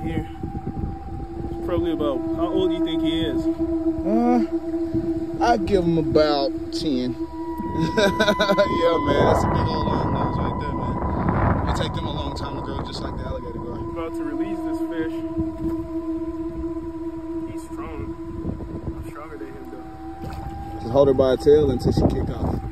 here. It's probably about, how old do you think he is? I'd give him about 10. Yeah, man, that's a big old long nose right there, man. It'll take them a long time to grow, just like the alligator grow. I'm about to release this fish. He's strong. I'm stronger than him, though. Just hold her by her tail until she kick off.